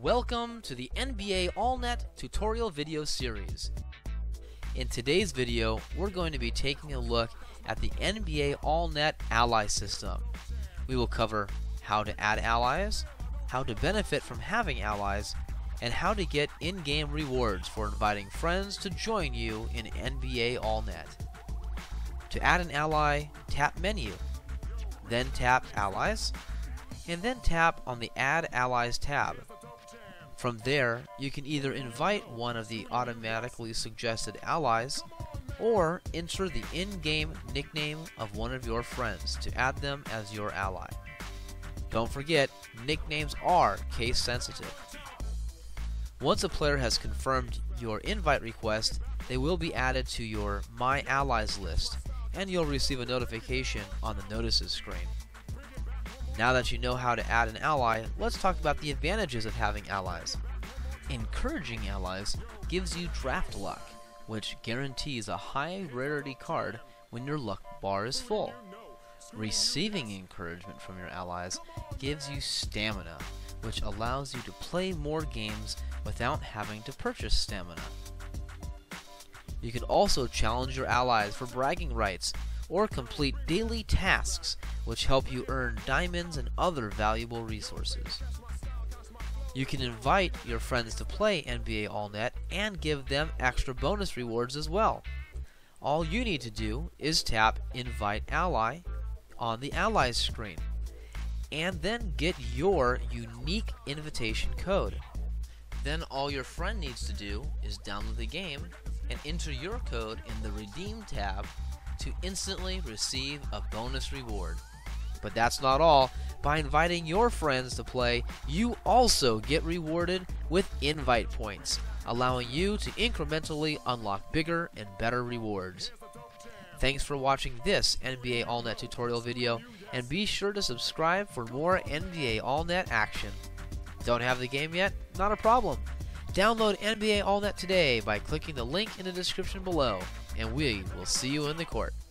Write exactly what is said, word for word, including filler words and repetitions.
Welcome to the N B A AllNet tutorial video series. In today's video, we're going to be taking a look at the N B A AllNet ally system. We will cover how to add allies, how to benefit from having allies, and how to get in-game rewards for inviting friends to join you in N B A AllNet. To add an ally, tap Menu, then tap Allies, and then tap on the Add Allies tab. From there, you can either invite one of the automatically suggested allies, or enter the in-game nickname of one of your friends to add them as your ally. Don't forget, nicknames are case sensitive. Once a player has confirmed your invite request, they will be added to your My Allies list, and you'll receive a notification on the notices screen. Now that you know how to add an ally, let's talk about the advantages of having allies. Encouraging allies gives you draft luck, which guarantees a high rarity card when your luck bar is full. Receiving encouragement from your allies gives you stamina, which allows you to play more games without having to purchase stamina. You can also challenge your allies for bragging rights, or complete daily tasks which help you earn diamonds and other valuable resources. You can invite your friends to play N B A AllNet and give them extra bonus rewards as well. All you need to do is tap Invite Ally on the Allies screen, and then get your unique invitation code. Then all your friend needs to do is download the game and enter your code in the Redeem tab to instantly receive a bonus reward. But that's not all. By inviting your friends to play, you also get rewarded with invite points, allowing you to incrementally unlock bigger and better rewards. Thanks for watching this N B A AllNet tutorial video, and be sure to subscribe for more N B A AllNet action. Don't have the game yet? Not a problem. Download N B A AllNet today by clicking the link in the description below, and we will see you in the court.